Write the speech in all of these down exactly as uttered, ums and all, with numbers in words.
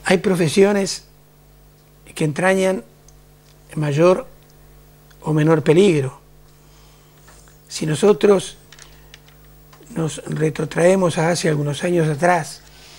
Hay profesiones que entrañan mayor o menor peligro. Si nosotros nos retrotraemos a hace algunos años atrás,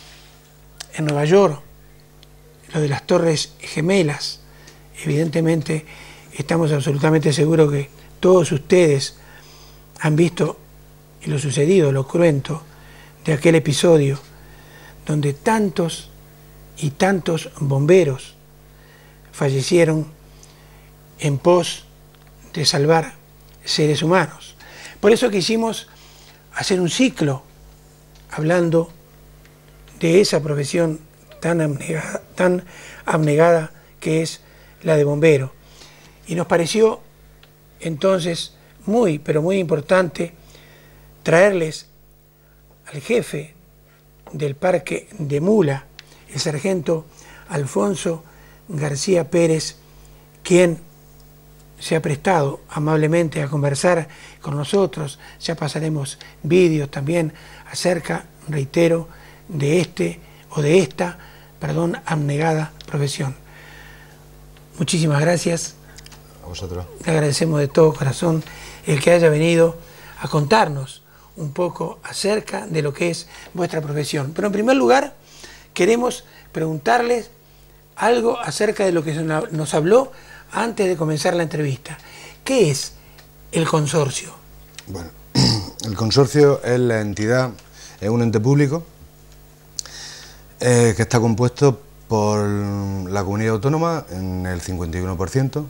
en Nueva York, lo de las Torres Gemelas, evidentemente estamos absolutamente seguros que todos ustedes han visto lo sucedido, lo cruento de aquel episodio donde tantos y tantos bomberos fallecieron en pos de salvar seres humanos. Por eso quisimos hacer un ciclo hablando de esa profesión tan abnegada, tan abnegada que es la de bombero. Y nos pareció entonces muy, pero muy importante traerles al jefe del parque de Mula, el sargento Alfonso García Pérez, quien se ha prestado amablemente a conversar con nosotros. Ya pasaremos vídeos también acerca, reitero, de este o de esta, perdón, abnegada profesión. Muchísimas gracias. A vosotros. Le agradecemos de todo corazón el que haya venido a contarnos un poco acerca de lo que es vuestra profesión. Pero en primer lugar, queremos preguntarles algo acerca de lo que nos habló antes de comenzar la entrevista. ¿Qué es el consorcio? Bueno, el consorcio es la entidad, es un ente público eh, que está compuesto por la comunidad autónoma en el cincuenta y uno por ciento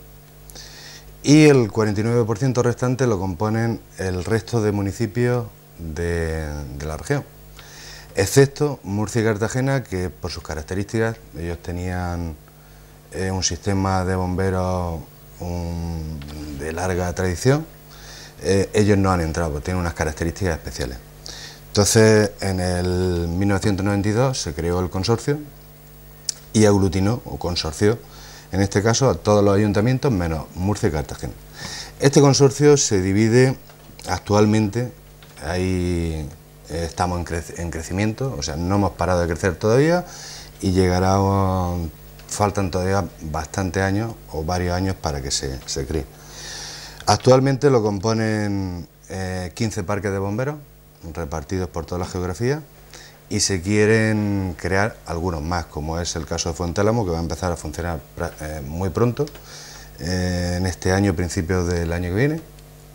y el cuarenta y nueve por ciento restante lo componen el resto de municipios de, de la región, excepto Murcia y Cartagena, que por sus características ellos tenían eh, un sistema de bomberos un, de larga tradición, eh, ellos no han entrado, porque tienen unas características especiales. Entonces, en el mil novecientos noventa y dos se creó el consorcio y aglutinó, o consorció, en este caso a todos los ayuntamientos menos Murcia y Cartagena. Este consorcio se divide actualmente, ahí eh, estamos en, cre en crecimiento, o sea, no hemos parado de crecer todavía y llegará, um, faltan todavía bastantes años o varios años para que se, se cree. Actualmente lo componen eh, quince parques de bomberos repartidos por toda la geografía y se quieren crear algunos más, como es el caso de Fuentálamo, que va a empezar a funcionar eh, muy pronto, eh, en este año, principios del año que viene.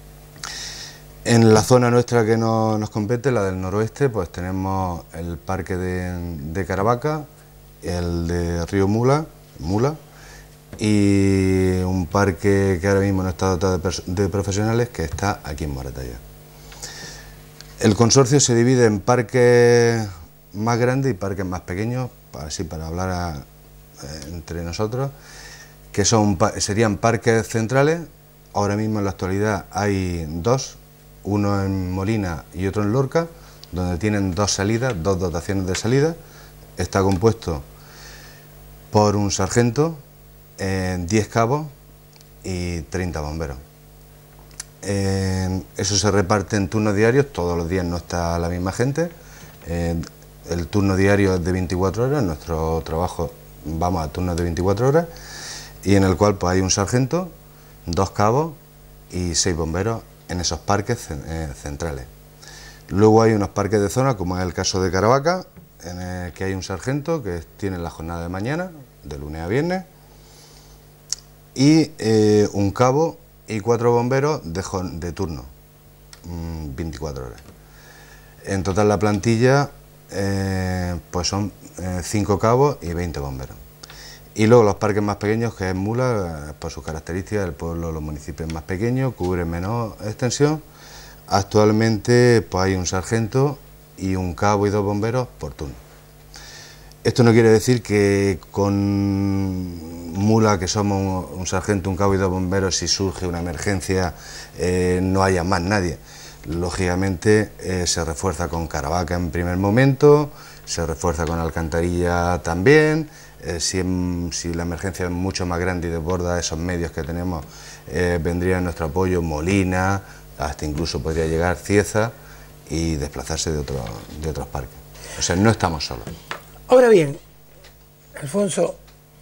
En la zona nuestra que no, nos compete, la del noroeste, pues tenemos el parque de, de Caravaca, el de Río Mula, Mula, y un parque que ahora mismo no está dotado de, de profesionales, que está aquí en Moratalla. El consorcio se divide en parques más grandes y parques más pequeños, así para hablar a, eh, entre nosotros, que son, serían parques centrales. Ahora mismo en la actualidad hay dos, uno en Molina y otro en Lorca, donde tienen dos salidas, dos dotaciones de salida. Está compuesto por un sargento, eh, diez cabos y treinta bomberos. Eh, eso se reparte en turnos diarios, todos los días no está la misma gente. Eh, el turno diario es de veinticuatro horas, nuestro trabajo vamos a turnos de veinticuatro horas, y en el cual pues hay un sargento, dos cabos y seis bomberos en esos parques eh, centrales. Luego hay unos parques de zona, como es el caso de Caravaca, en el que hay un sargento que tiene la jornada de mañana, de lunes a viernes, y eh, un cabo y cuatro bomberos de, de turno, mmm, veinticuatro horas. En total la plantilla eh, pues son eh, cinco cabos y veinte bomberos. Y luego los parques más pequeños, que es Mula, por sus características, el pueblo, los municipios más pequeños, cubren menor extensión. Actualmente pues hay un sargento y un cabo y dos bomberos por turno. Esto no quiere decir que con Mula, que somos un, un sargento, un cabo y dos bomberos, si surge una emergencia eh, no haya más nadie. Lógicamente eh, se refuerza con Caravaca en primer momento, se refuerza con Alcantarilla también. Eh, si, si la emergencia es mucho más grande y desborda esos medios que tenemos, eh, vendría nuestro apoyo Molina, hasta incluso podría llegar Cieza y desplazarse de, otro, de otros parques. O sea, no estamos solos. Ahora bien, Alfonso,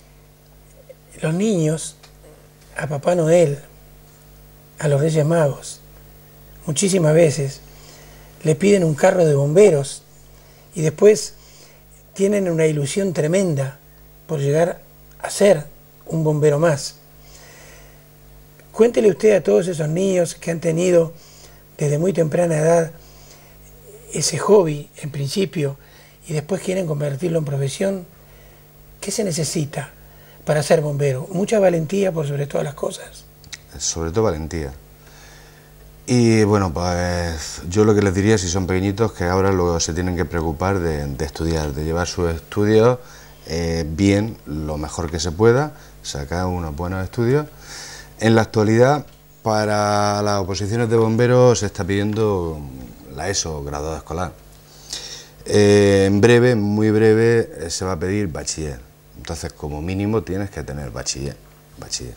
los niños, a Papá Noel, a los Reyes Magos, muchísimas veces le piden un carro de bomberos y después tienen una ilusión tremenda por llegar a ser un bombero más. Cuéntele usted a todos esos niños que han tenido desde muy temprana edad ese hobby en principio y después quieren convertirlo en profesión, ¿qué se necesita para ser bombero? Mucha valentía por sobre todas las cosas. Sobre todo valentía. Y bueno, pues yo lo que les diría, si son pequeñitos, que ahora luego se tienen que preocupar de, de estudiar, de llevar sus estudios eh, bien, lo mejor que se pueda, sacar unos buenos estudios. En la actualidad, para las oposiciones de bomberos se está pidiendo la ESO, graduado escolar. Eh, en breve, muy breve, eh, se va a pedir bachiller. Entonces, como mínimo, tienes que tener bachiller. bachiller.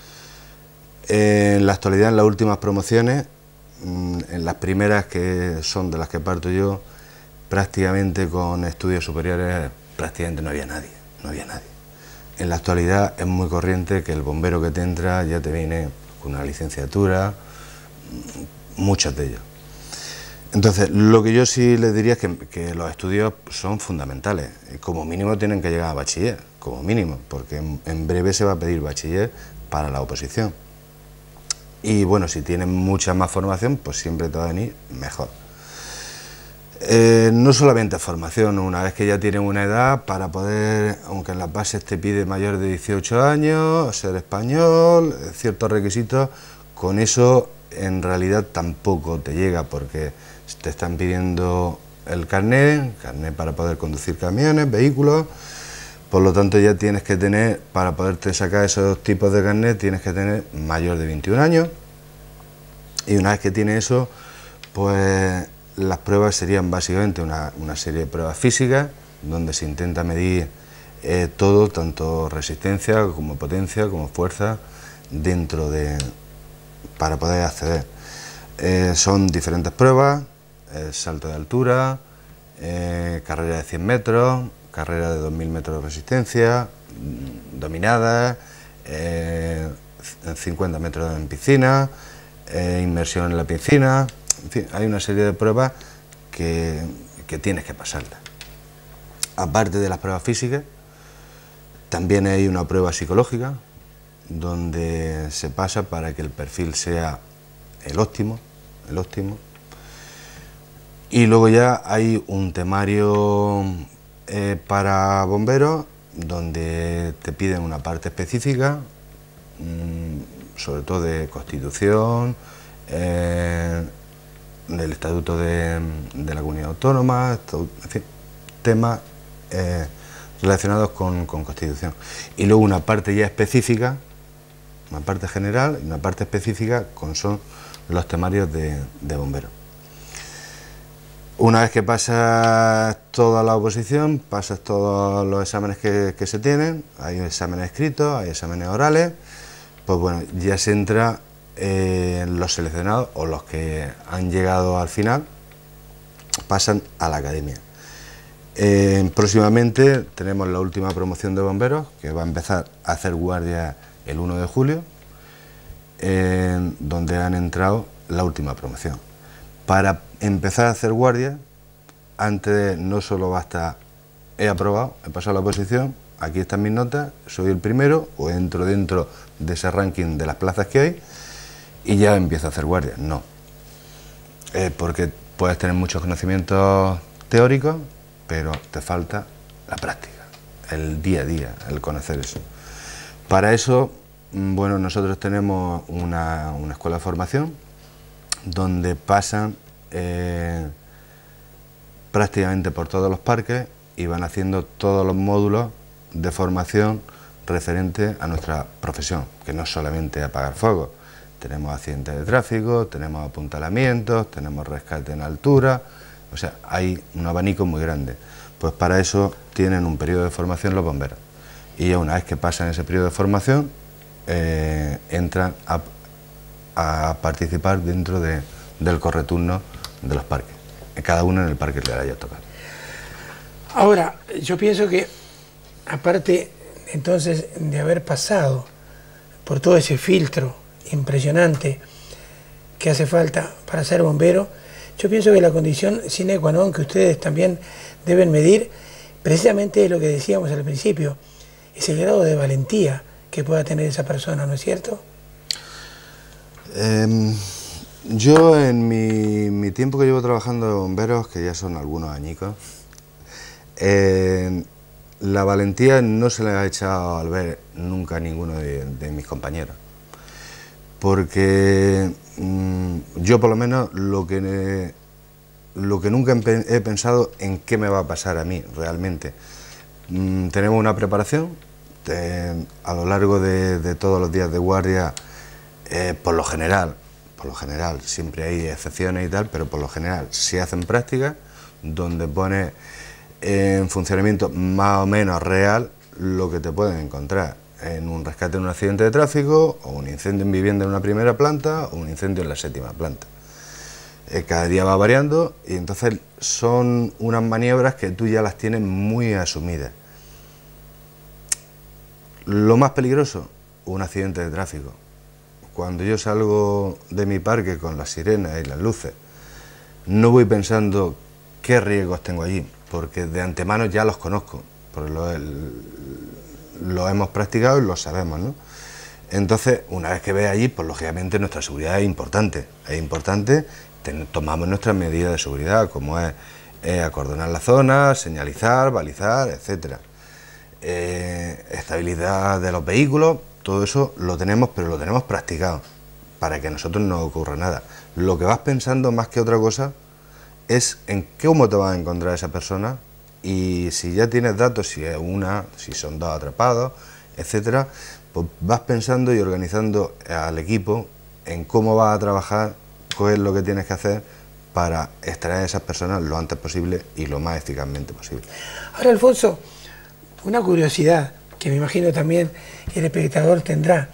Eh, en la actualidad, en las últimas promociones, en las primeras, que son de las que parto yo, prácticamente con estudios superiores prácticamente no había nadie, no había nadie. En la actualidad es muy corriente que el bombero que te entra ya te viene con una licenciatura, muchos de ellos. Entonces, lo que yo sí les diría es que, que los estudios son fundamentales, como mínimo tienen que llegar a bachiller, como mínimo, porque en, en breve se va a pedir bachiller para la oposición. Y bueno, si tienen mucha más formación, pues siempre te va a venir mejor. Eh, no solamente formación, una vez que ya tienen una edad para poder, aunque en las bases te pide mayor de dieciocho años, ser español, ciertos requisitos, con eso en realidad tampoco te llega, porque te están pidiendo el carnet, carnet para poder conducir camiones, vehículos. Por lo tanto, ya tienes que tener, para poderte sacar esos tipos de carnet, tienes que tener mayor de veintiún años. Y una vez que tienes eso, pues las pruebas serían básicamente una, una serie de pruebas físicas, donde se intenta medir eh, todo, tanto resistencia como potencia, como fuerza, dentro de, para poder acceder. Eh, son diferentes pruebas, eh, salto de altura, eh, carrera de cien metros, carrera de dos mil metros de resistencia, dominada, eh, cincuenta metros en piscina, eh, inmersión en la piscina, en fin, hay una serie de pruebas que, que tienes que pasarlas. Aparte de las pruebas físicas, también hay una prueba psicológica, donde se pasa para que el perfil sea el óptimo, el óptimo. Y luego ya hay un temario Eh, para bomberos, donde te piden una parte específica, mmm, sobre todo de constitución, eh, del estatuto de, de la comunidad autónoma, en fin, temas eh, relacionados con, con constitución. Y luego una parte ya específica, una parte general y una parte específica, con son los temarios de, de bomberos. Una vez que pasas toda la oposición, pasas todos los exámenes que, que se tienen, hay exámenes escritos, hay exámenes orales, pues bueno, ya se entra eh, los seleccionados o los que han llegado al final, pasan a la academia. Eh, próximamente tenemos la última promoción de bomberos, que va a empezar a hacer guardia el uno de julio, eh, donde han entrado la última promoción. Para empezar a hacer guardia, antes de, no solo basta, he aprobado, he pasado la oposición, aquí están mis notas, soy el primero, o entro dentro de ese ranking de las plazas que hay, y ya empiezo a hacer guardia. No, eh, porque puedes tener muchos conocimientos teóricos, pero te falta la práctica, el día a día, el conocer eso. Para eso, bueno, nosotros tenemos una, una escuela de formación, donde pasan eh, prácticamente por todos los parques y van haciendo todos los módulos de formación referente a nuestra profesión, que no es solamente apagar fuego. Tenemos accidentes de tráfico, tenemos apuntalamientos, tenemos rescate en altura, o sea, hay un abanico muy grande. Pues para eso tienen un periodo de formación los bomberos. Y una vez que pasan ese periodo de formación, eh, entran a a participar dentro de, del correturno de los parques, cada uno en el parque que le haya tocado. Ahora, yo pienso que aparte entonces de haber pasado por todo ese filtro impresionante que hace falta para ser bombero, yo pienso que la condición sine qua non que ustedes también deben medir precisamente es lo que decíamos al principio, es el grado de valentía que pueda tener esa persona, ¿no es cierto? Eh, yo en mi, mi tiempo que llevo trabajando de bomberos, que ya son algunos añicos, eh, la valentía no se le ha echado al ver nunca a ninguno de, de mis compañeros, porque mmm, yo por lo menos lo que, lo que nunca he pensado en qué me va a pasar a mí realmente. Mm, tenemos una preparación eh, a lo largo de, de todos los días de guardia, eh, por lo general, por lo general, siempre hay excepciones y tal, pero por lo general se hacen prácticas donde pone en funcionamiento más o menos real lo que te pueden encontrar en un rescate en un accidente de tráfico, o un incendio en vivienda en una primera planta, o un incendio en la séptima planta. Eh, cada día va variando y entonces son unas maniobras que tú ya las tienes muy asumidas. Lo más peligroso, un accidente de tráfico. Cuando yo salgo de mi parque con las sirenas y las luces, no voy pensando qué riesgos tengo allí, porque de antemano ya los conozco, porque lo, lo hemos practicado y lo sabemos, ¿no? Entonces, una vez que ve allí, pues lógicamente nuestra seguridad es importante, es importante, ten, tomamos nuestras medidas de seguridad, como es eh, acordonar la zona, señalizar, balizar, etcétera. Eh, estabilidad de los vehículos, todo eso lo tenemos, pero lo tenemos practicado, para que a nosotros no ocurra nada. Lo que vas pensando más que otra cosa es en cómo te vas a encontrar esa persona, y si ya tienes datos, si es una, si son dos atrapados, etcétera, pues vas pensando y organizando al equipo en cómo vas a trabajar, qué es lo que tienes que hacer para extraer a esas personas lo antes posible y lo más eficazmente posible. Ahora, Alfonso, una curiosidad que me imagino también el espectador tendrá.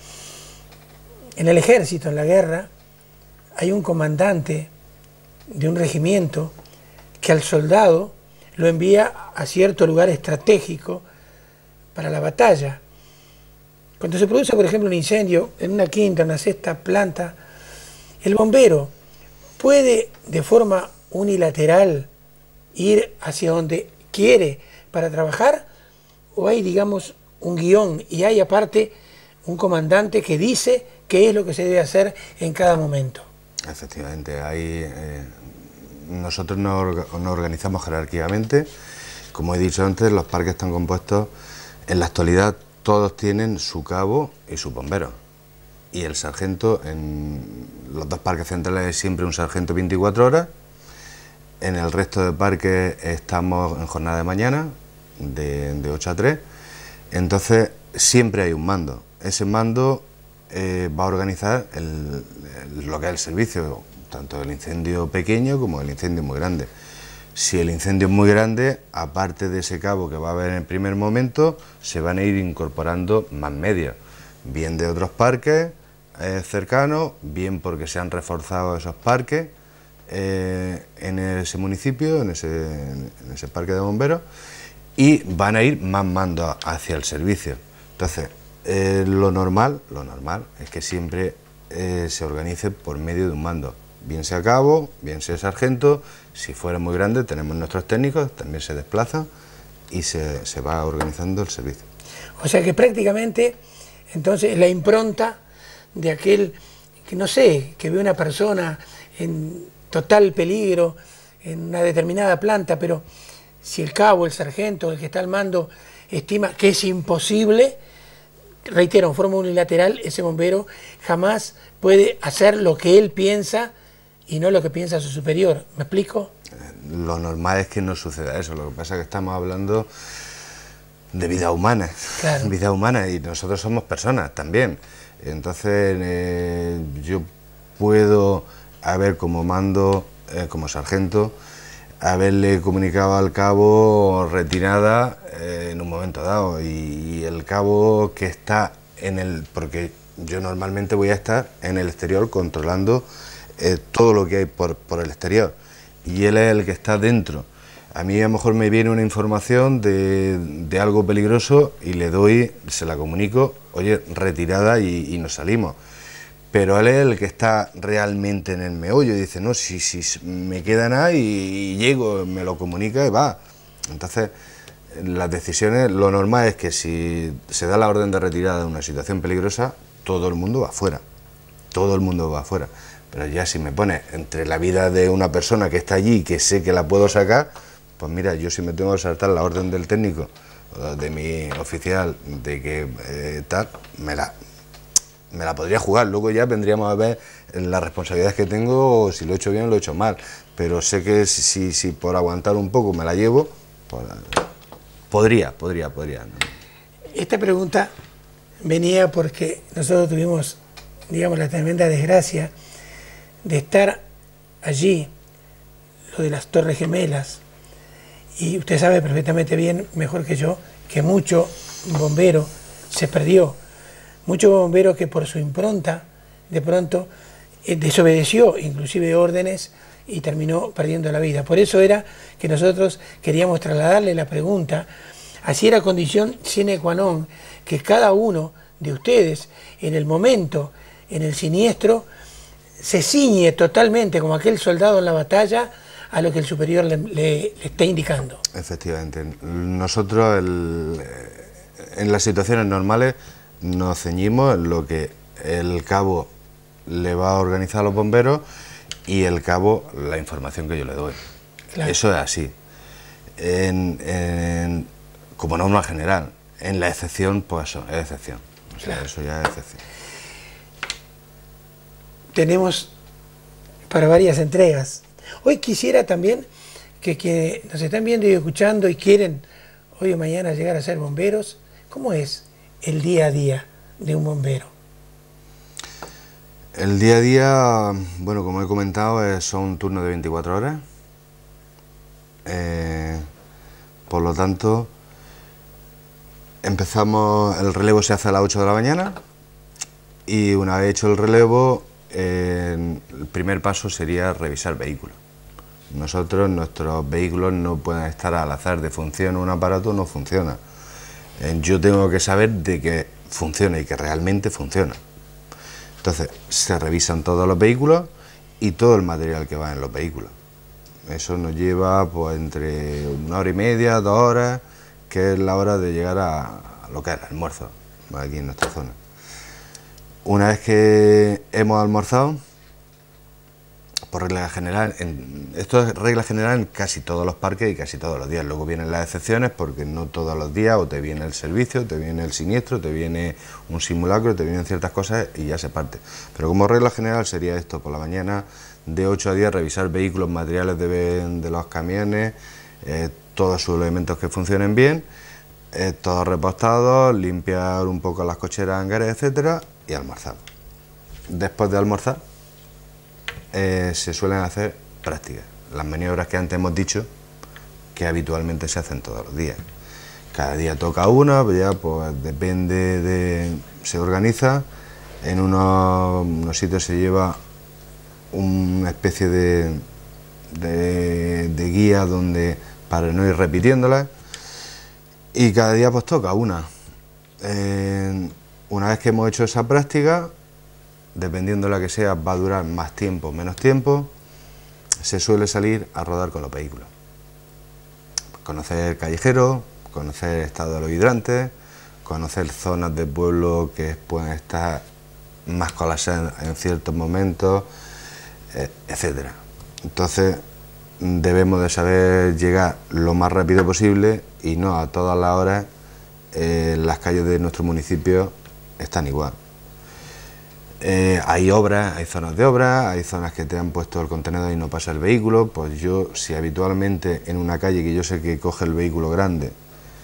En el ejército, en la guerra, hay un comandante de un regimiento que al soldado lo envía a cierto lugar estratégico para la batalla. Cuando se produce, por ejemplo, un incendio en una quinta, una sexta planta, el bombero puede de forma unilateral ir hacia donde quiere para trabajar, o hay, digamos, un guión y hay aparte un comandante que dice qué es lo que se debe hacer en cada momento. Efectivamente, hay, eh, nosotros nos, nos organizamos jerárquicamente. Como he dicho antes, los parques están compuestos, en la actualidad todos tienen su cabo y su bombero, y el sargento, en los dos parques centrales es siempre un sargento veinticuatro horas, en el resto de parques estamos en jornada de mañana, de, de ocho a tres, entonces siempre hay un mando. Ese mando eh, va a organizar el, el, lo que es el servicio, tanto el incendio pequeño como el incendio muy grande. Si el incendio es muy grande, aparte de ese cabo que va a haber en el primer momento, se van a ir incorporando más medios, bien de otros parques eh, cercanos, bien porque se han reforzado esos parques eh, en ese municipio, en ese, en ese parque de bomberos, y van a ir más mandos hacia el servicio. Entonces, eh, lo normal, lo normal es que siempre eh, se organice por medio de un mando, bien sea cabo, bien sea sargento. Si fuera muy grande, tenemos nuestros técnicos, también se desplazan y se, se va organizando el servicio. O sea que prácticamente, entonces, la impronta de aquel, que no sé, que ve una persona en total peligro en una determinada planta, pero si el cabo, el sargento, el que está al mando, estima que es imposible, reitero, en forma unilateral, ese bombero jamás puede hacer lo que él piensa y no lo que piensa su superior. ¿Me explico? Lo normal es que no suceda eso, lo que pasa es que estamos hablando de vida humana, claro. Vida humana, y nosotros somos personas también. Entonces eh, yo puedo haber como mando, eh, como sargento, haberle comunicado al cabo retirada eh, en un momento dado, y, y el cabo que está en el, porque yo normalmente voy a estar en el exterior controlando eh, todo lo que hay por, por el exterior, y él es el que está dentro. A mí a lo mejor me viene una información de, de algo peligroso y le doy, se la comunico, oye, retirada y, y nos salimos. Pero él es el que está realmente en el meollo y dice, no, si, si me queda nada y, y llego, me lo comunica y va. Entonces, las decisiones, lo normal es que si se da la orden de retirada de una situación peligrosa, todo el mundo va afuera, todo el mundo va afuera. Pero ya si me pone entre la vida de una persona que está allí y que sé que la puedo sacar, pues mira, yo si me tengo que saltar la orden del técnico, de mi oficial, de que eh, tal, me la, me la podría jugar. Luego ya vendríamos a ver las responsabilidades que tengo, si lo he hecho bien o lo he hecho mal. Pero sé que si, si, si por aguantar un poco me la llevo, pues, podría, podría, podría. ¿no? Esta pregunta venía porque nosotros tuvimos, digamos, la tremenda desgracia de estar allí, lo de las Torres Gemelas, y usted sabe perfectamente bien, mejor que yo, que mucho bombero se perdió, mucho bombero que por su impronta de pronto eh, desobedeció inclusive órdenes y terminó perdiendo la vida. Por eso era que nosotros queríamos trasladarle la pregunta, así era condición sine qua non, que cada uno de ustedes en el momento, en el siniestro, se ciñe totalmente como aquel soldado en la batalla a lo que el superior le, le, le está indicando. Efectivamente. Nosotros el, en las situaciones normales nos ceñimos en lo que el cabo le va a organizar a los bomberos y el cabo la información que yo le doy. Claro. Eso es así. En, en, como norma general. En la excepción, pues eso, es excepción. O sea, claro. Eso ya es excepción. Tenemos para varias entregas. Hoy quisiera también que quienes nos están viendo y escuchando y quieren hoy o mañana llegar a ser bomberos, ¿cómo es el día a día de un bombero? El día a día, bueno, como he comentado, es, son un turno de veinticuatro horas. Eh, por lo tanto, empezamos, el relevo se hace a las ocho de la mañana y una vez hecho el relevo, eh, el primer paso sería revisar vehículos. Nosotros, nuestros vehículos no pueden estar al azar de funciona un aparato o no funciona. Eh, yo tengo que saber de que funciona y que realmente funciona. Entonces, se revisan todos los vehículos y todo el material que va en los vehículos. Eso nos lleva pues entre una hora y media, dos horas, que es la hora de llegar a, a lo que es el almuerzo, aquí en nuestra zona. Una vez que hemos almorzado, por regla general, en, esto es regla general en casi todos los parques y casi todos los días. Luego vienen las excepciones porque no todos los días o te viene el servicio, te viene el siniestro, te viene un simulacro, te vienen ciertas cosas y ya se parte. Pero como regla general sería esto, por la mañana de ocho a diez revisar vehículos, materiales de, de los camiones, eh, todos sus elementos que funcionen bien, eh, todos repostados, limpiar un poco las cocheras, hangares, etcétera, y almorzar. Después de almorzar, Eh, se suelen hacer prácticas, las maniobras que antes hemos dicho que habitualmente se hacen todos los días. Cada día toca una, pues ya pues depende de, se organiza, en unos, unos sitios se lleva una especie de, de, de guía donde para no ir repitiéndolas y cada día pues toca una. Eh, una vez que hemos hecho esa práctica, dependiendo de la que sea, va a durar más tiempo o menos tiempo, se suele salir a rodar con los vehículos. Conocer callejeros, conocer el estado de los hidrantes, conocer zonas del pueblo que pueden estar más colapsadas en ciertos momentos, etcétera. Entonces debemos de saber llegar lo más rápido posible y no a todas las horas. Eh, las calles de nuestro municipio están igual. Eh, hay obras, hay zonas de obras, hay zonas que te han puesto el contenedor y no pasa el vehículo. Pues yo, si habitualmente en una calle que yo sé que coge el vehículo grande,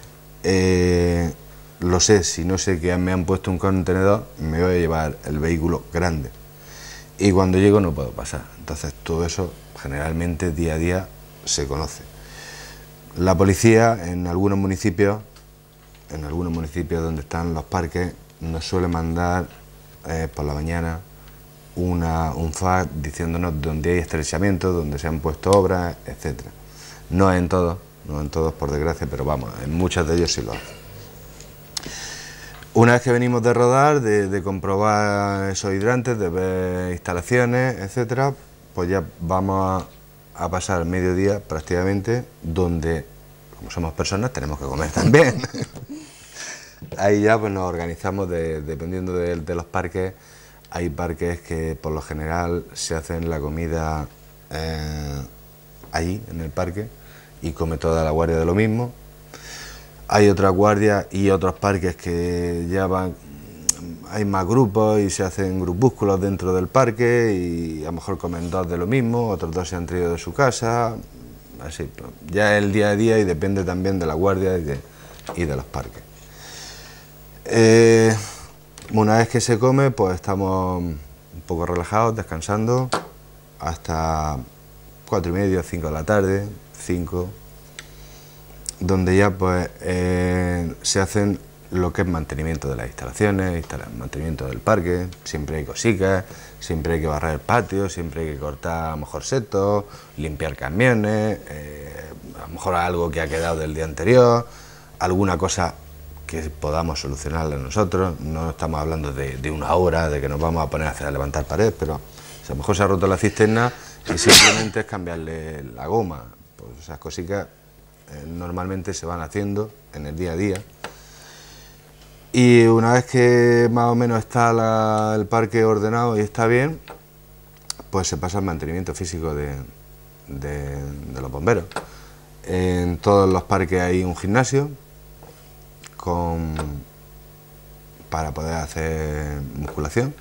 eh, lo sé, si no sé que me han puesto un contenedor, me voy a llevar el vehículo grande. Y cuando llego no puedo pasar. Entonces todo eso generalmente día a día se conoce. La policía en algunos municipios, en algunos municipios donde están los parques, nos suele mandar Eh, por la mañana una, un fax diciéndonos dónde hay estrechamientos, dónde se han puesto obras, etcétera. No en todos, no en todos por desgracia, pero vamos, en muchos de ellos sí lo hacen. Una vez que venimos de rodar, de, de comprobar esos hidrantes, de ver instalaciones, etcétera, pues ya vamos a, a pasar el mediodía prácticamente donde, como somos personas, tenemos que comer también. Ahí ya pues nos organizamos de, dependiendo de, de los parques. Hay parques que por lo general se hacen la comida eh, allí, en el parque, y come toda la guardia de lo mismo. Hay otras guardias y otros parques que ya van, hay más grupos y se hacen grupúsculos dentro del parque y a lo mejor comen dos de lo mismo, otros dos se han traído de su casa, así, ya es el día a día y depende también de la guardia y de, y de los parques. Eh, una vez que se come, pues estamos un poco relajados, descansando, hasta cuatro y media, cinco de la tarde, cinco, donde ya pues eh, se hacen lo que es mantenimiento de las instalaciones, mantenimiento del parque, siempre hay cositas, siempre hay que barrer el patio, siempre hay que cortar a lo mejor setos, limpiar camiones, eh, a lo mejor algo que ha quedado del día anterior, alguna cosa que podamos solucionarla nosotros. No estamos hablando de, de una hora, de que nos vamos a poner a, hacer, a levantar pared, pero a lo mejor se ha roto la cisterna y simplemente es cambiarle la goma, pues esas cositas eh, normalmente se van haciendo en el día a día. Y una vez que más o menos está la, el parque ordenado y está bien, pues se pasa al mantenimiento físico de, de, de los bomberos. En todos los parques hay un gimnasio con, para poder hacer musculación,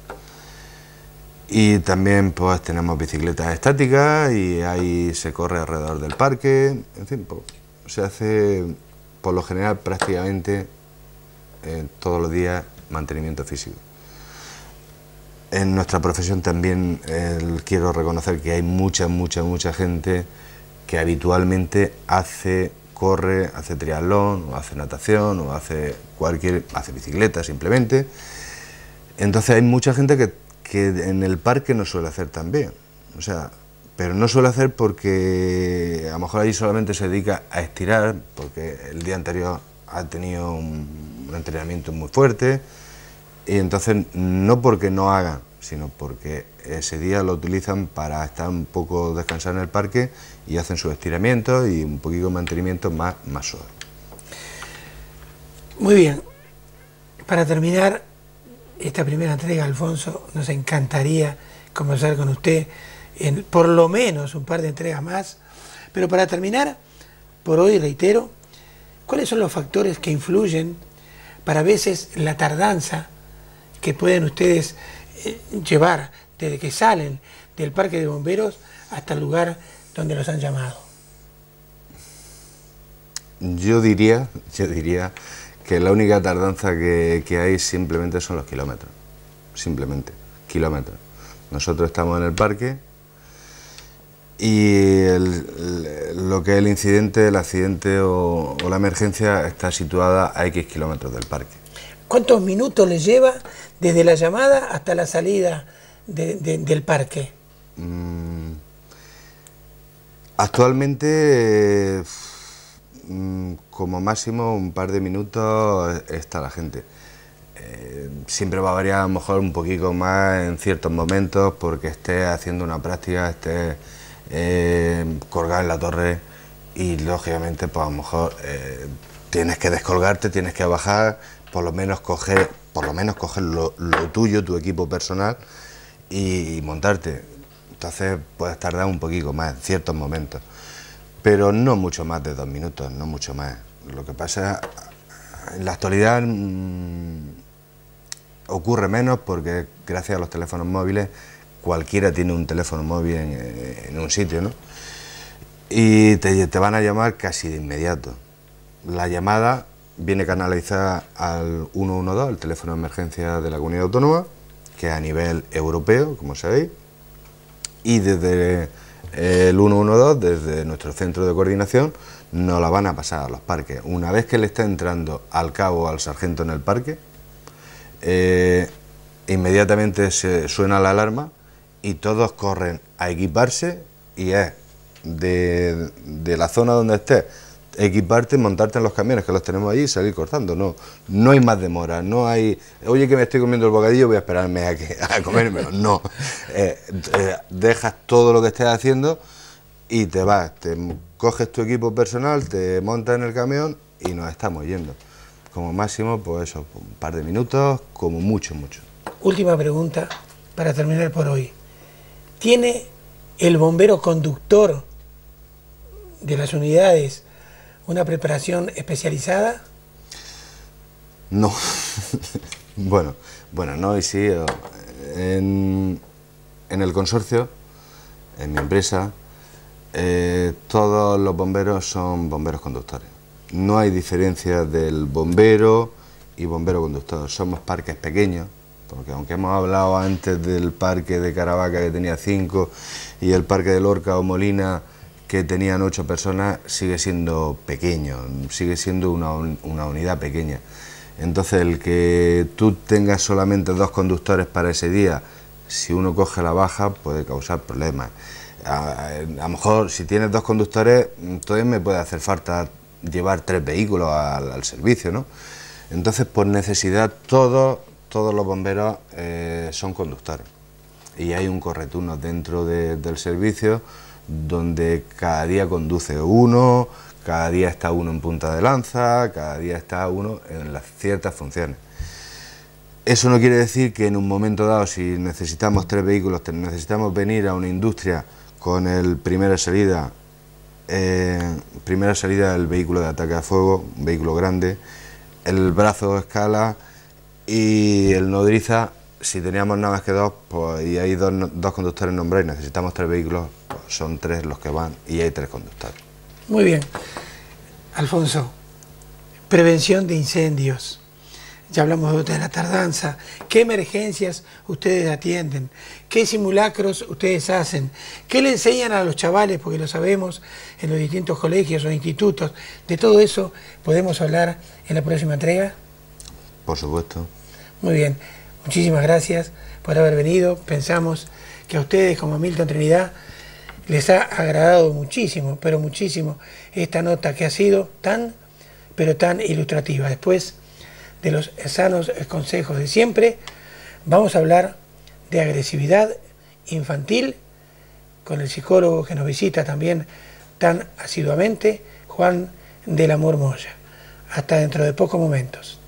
y también pues tenemos bicicletas estáticas y ahí se corre alrededor del parque. En fin, pues, se hace por lo general prácticamente eh, todos los días mantenimiento físico. En nuestra profesión también eh, quiero reconocer que hay mucha, mucha, mucha gente que habitualmente hace, corre, hace triatlón, o hace natación, o hace cualquier, hace bicicleta simplemente. Entonces hay mucha gente que, que en el parque no suele hacer también. O sea, pero no suele hacer porque a lo mejor allí solamente se dedica a estirar, porque el día anterior ha tenido un, un entrenamiento muy fuerte, y entonces no porque no hagan, sino porque ese día lo utilizan para estar un poco descansar en el parque y hacen sus estiramientos y un poquito de mantenimiento más, más suave. Muy bien, para terminar esta primera entrega, Alfonso, nos encantaría conversar con usted en por lo menos un par de entregas más, pero para terminar, por hoy reitero, ¿cuáles son los factores que influyen para a veces la tardanza que pueden ustedes eh, llevar desde que salen del parque de bomberos hasta el lugar donde los han llamado? Yo diría, yo diría que la única tardanza que, que hay simplemente son los kilómetros, simplemente, kilómetros. Nosotros estamos en el parque y el, el, lo que es el incidente, el accidente o, o la emergencia está situada a X kilómetros del parque. ¿Cuántos minutos les lleva desde la llamada hasta la salida de, de, del parque? Mm, actualmente, eh, mm, como máximo un par de minutos está la gente. Eh, siempre va a variar a lo mejor un poquito más en ciertos momentos porque estés haciendo una práctica, estés eh, colgado en la torre y lógicamente pues a lo mejor eh, tienes que descolgarte, tienes que bajar, por lo menos coger, por lo menos coger lo, lo tuyo, tu equipo personal y, y montarte. Entonces puedes tardar un poquito más en ciertos momentos, pero no mucho más de dos minutos, no mucho más. Lo que pasa en la actualidad mmm, ocurre menos porque gracias a los teléfonos móviles cualquiera tiene un teléfono móvil en, en un sitio, ¿no? Y te, te van a llamar casi de inmediato. La llamada viene canalizada al uno uno dos, el teléfono de emergencia de la Comunidad Autónoma, que es a nivel europeo, como sabéis, y desde el uno uno dos, desde nuestro centro de coordinación, nos la van a pasar a los parques. Una vez que le está entrando al cabo o al sargento en el parque, eh, inmediatamente se suena la alarma y todos corren a equiparse y es de, de la zona donde estés, equiparte, montarte en los camiones que los tenemos allí y salir cortando. No, no hay más demora, no hay, oye que me estoy comiendo el bocadillo, voy a esperarme a, que, a comérmelo. No, eh, eh, dejas todo lo que estés haciendo y te vas, te coges tu equipo personal, te montas en el camión y nos estamos yendo. Como máximo, pues eso, un par de minutos, como mucho, mucho. Última pregunta para terminar por hoy. ¿Tiene el bombero conductor de las unidades una preparación especializada? No. bueno, bueno, no y sí. En, en el consorcio, en mi empresa, eh, todos los bomberos son bomberos conductores. No hay diferencia del bombero y bombero conductor. Somos parques pequeños, porque aunque hemos hablado antes del parque de Caravaca que tenía cinco y el parque de Lorca o Molina que tenían ocho personas, sigue siendo pequeño, sigue siendo una, una unidad pequeña. Entonces el que tú tengas solamente dos conductores para ese día, si uno coge la baja puede causar problemas. A, a lo mejor si tienes dos conductores todavía me puede hacer falta llevar tres vehículos al, al servicio, ¿no? Entonces por necesidad todos, todos los bomberos eh, son conductores y hay un correturnos dentro de, del servicio donde cada día conduce uno, cada día está uno en punta de lanza, cada día está uno en las ciertas funciones. Eso no quiere decir que en un momento dado, si necesitamos tres vehículos, necesitamos venir a una industria con el primera salida, eh, primera salida del vehículo de ataque a fuego, un vehículo grande, el brazo escala y el nodriza. Si teníamos nada más que dos, pues, y hay dos, dos conductores nombrados y necesitamos tres vehículos, pues son tres los que van y hay tres conductores. Muy bien. Alfonso, prevención de incendios. Ya hablamos de la tardanza. ¿Qué emergencias ustedes atienden? ¿Qué simulacros ustedes hacen? ¿Qué le enseñan a los chavales? Porque lo sabemos en los distintos colegios o institutos. De todo eso podemos hablar en la próxima entrega. Por supuesto. Muy bien. Muchísimas gracias por haber venido. Pensamos que a ustedes, como a Milton Trinidad, les ha agradado muchísimo, pero muchísimo, esta nota que ha sido tan, pero tan ilustrativa. Después de los sanos consejos de siempre, vamos a hablar de agresividad infantil con el psicólogo que nos visita también tan asiduamente, Juan del Amor Moya. Hasta dentro de pocos momentos.